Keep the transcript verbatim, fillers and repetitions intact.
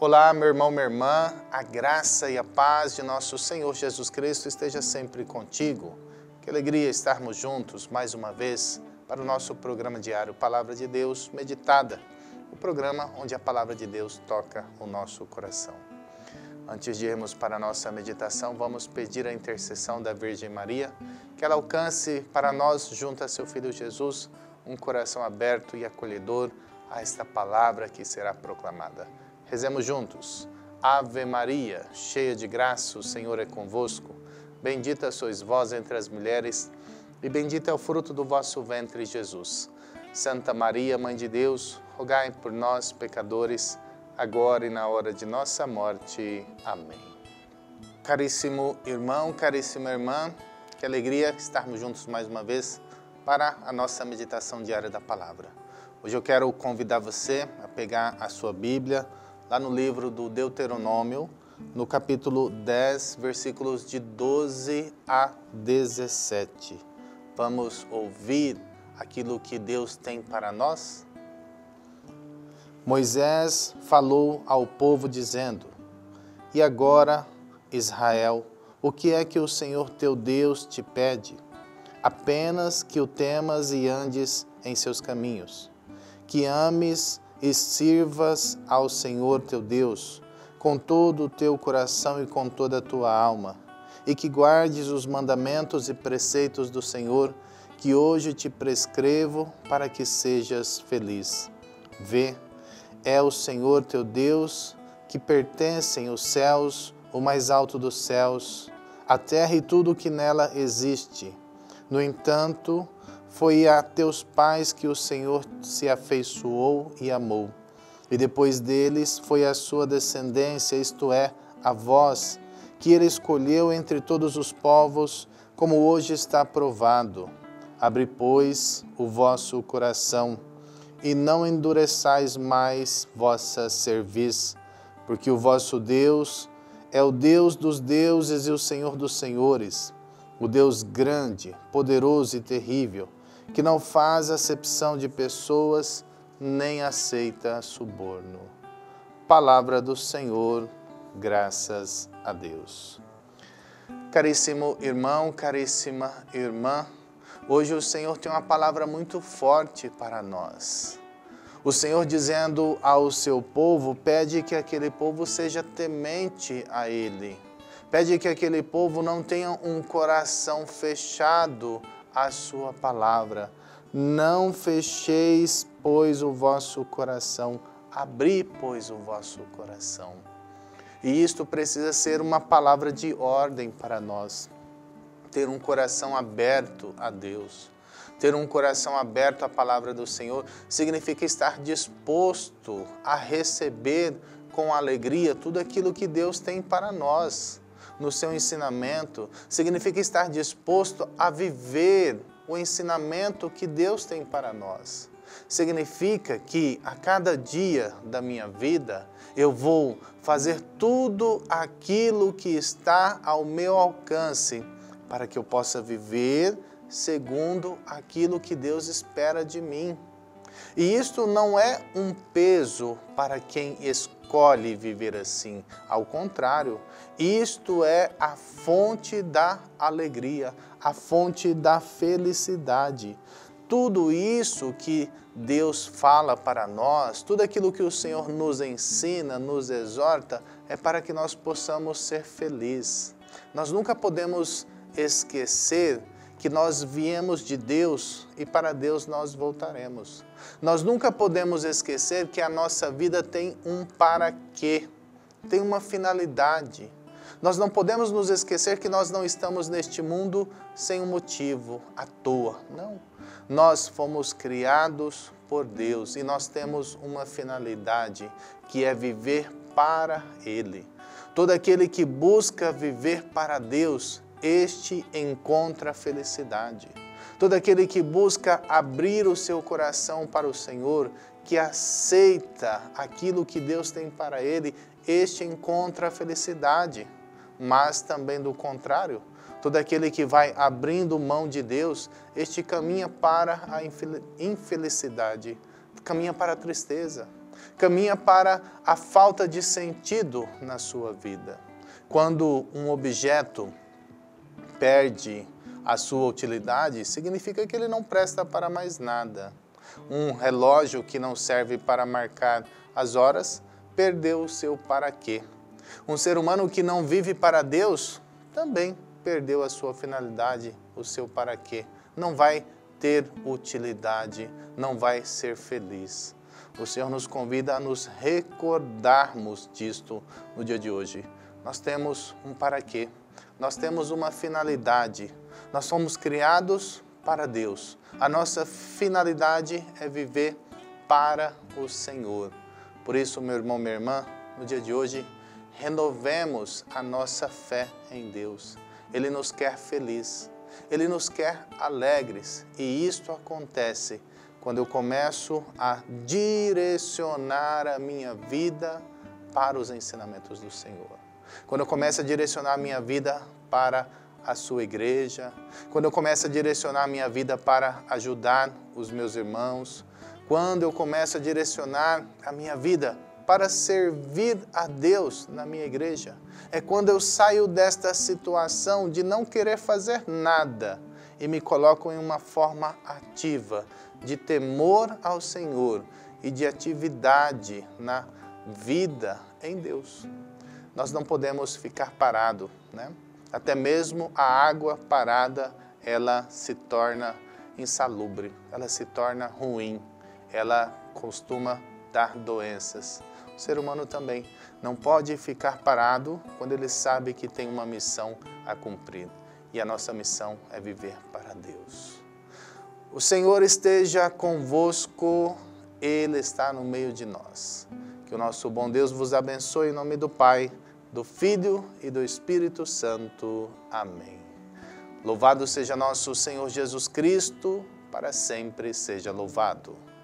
Olá, meu irmão, minha irmã, a graça e a paz de nosso Senhor Jesus Cristo esteja sempre contigo. Que alegria estarmos juntos mais uma vez para o nosso programa diário Palavra de Deus Meditada, o programa onde a Palavra de Deus toca o nosso coração. Antes de irmos para a nossa meditação, vamos pedir a intercessão da Virgem Maria, que ela alcance para nós, junto a seu Filho Jesus, um coração aberto e acolhedor a esta palavra que será proclamada. Rezemos juntos. Ave Maria, cheia de graça, o Senhor é convosco. Bendita sois vós entre as mulheres, e bendito é o fruto do vosso ventre, Jesus. Santa Maria, Mãe de Deus, rogai por nós, pecadores, agora e na hora de nossa morte. Amém. Caríssimo irmão, caríssima irmã, que alegria estarmos juntos mais uma vez para a nossa meditação diária da palavra. Hoje eu quero convidar você a pegar a sua Bíblia, lá no livro do Deuteronômio, no capítulo dez, versículos de doze a dezessete. Vamos ouvir aquilo que Deus tem para nós? Moisés falou ao povo dizendo: E agora, Israel, o que é que o Senhor teu Deus te pede? Apenas que o temas e andes em seus caminhos, que ames e sirvas ao Senhor teu Deus com todo o teu coração e com toda a tua alma, e que guardes os mandamentos e preceitos do Senhor, que hoje te prescrevo para que sejas feliz. Vê, é o Senhor teu Deus que pertencem os céus, o mais alto dos céus, a terra e tudo o que nela existe. No entanto, foi a teus pais que o Senhor se afeiçoou e amou. E depois deles foi a sua descendência, isto é, a vós, que ele escolheu entre todos os povos, como hoje está provado. Abri, pois, o vosso coração, e não endureçais mais vossa cerviz, porque o vosso Deus é o Deus dos deuses e o Senhor dos senhores, o Deus grande, poderoso e terrível, que não faz acepção de pessoas, nem aceita suborno. Palavra do Senhor, graças a Deus. Caríssimo irmão, caríssima irmã, hoje o Senhor tem uma palavra muito forte para nós. O Senhor, dizendo ao seu povo, pede que aquele povo seja temente a Ele. Pede que aquele povo não tenha um coração fechado à sua palavra. Não fecheis, pois, o vosso coração. Abri, pois, o vosso coração. E isto precisa ser uma palavra de ordem para nós. Ter um coração aberto a Deus. Ter um coração aberto à palavra do Senhor significa estar disposto a receber com alegria tudo aquilo que Deus tem para nós. No seu ensinamento, significa estar disposto a viver o ensinamento que Deus tem para nós. Significa que a cada dia da minha vida, eu vou fazer tudo aquilo que está ao meu alcance para que eu possa viver segundo aquilo que Deus espera de mim. E isto não é um peso para quem escolhe viver assim. Ao contrário, isto é a fonte da alegria, a fonte da felicidade. Tudo isso que Deus fala para nós, tudo aquilo que o Senhor nos ensina, nos exorta, é para que nós possamos ser felizes. Nós nunca podemos esquecer que nós viemos de Deus e para Deus nós voltaremos. Nós nunca podemos esquecer que a nossa vida tem um para quê, tem uma finalidade. Nós não podemos nos esquecer que nós não estamos neste mundo sem um motivo, à toa. Não. Nós fomos criados por Deus e nós temos uma finalidade, que é viver para Ele. Todo aquele que busca viver para Deus, este encontra felicidade. Todo aquele que busca abrir o seu coração para o Senhor, que aceita aquilo que Deus tem para ele, este encontra a felicidade. Mas também do contrário, todo aquele que vai abrindo mão de Deus, este caminha para a infelicidade, caminha para a tristeza. caminha para a falta de sentido na sua vida. Quando um objeto perde a sua utilidade, significa que ele não presta para mais nada. Um relógio que não serve para marcar as horas, perdeu o seu para quê. Um ser humano que não vive para Deus, também perdeu a sua finalidade, o seu para quê. Não vai ter utilidade, não vai ser feliz. O Senhor nos convida a nos recordarmos disto no dia de hoje. Nós temos um para quê, nós temos uma finalidade, nós fomos criados para Deus. A nossa finalidade é viver para o Senhor. Por isso, meu irmão, minha irmã, no dia de hoje, renovemos a nossa fé em Deus. Ele nos quer felizes, Ele nos quer alegres, e isto acontece quando eu começo a direcionar a minha vida para os ensinamentos do Senhor. Quando eu começo a direcionar a minha vida para a sua igreja, quando eu começo a direcionar a minha vida para ajudar os meus irmãos, quando eu começo a direcionar a minha vida para servir a Deus na minha igreja, é quando eu saio desta situação de não querer fazer nada e me coloco em uma forma ativa, de temor ao Senhor e de atividade na vida em Deus. Nós não podemos ficar parados, né? Até mesmo a água parada, ela se torna insalubre, ela se torna ruim, ela costuma dar doenças. O ser humano também não pode ficar parado quando ele sabe que tem uma missão a cumprir. E a nossa missão é viver para Deus. O Senhor esteja convosco, Ele está no meio de nós. Que o nosso bom Deus vos abençoe em nome do Pai, do Filho e do Espírito Santo. Amém. Louvado seja nosso Senhor Jesus Cristo, para sempre seja louvado.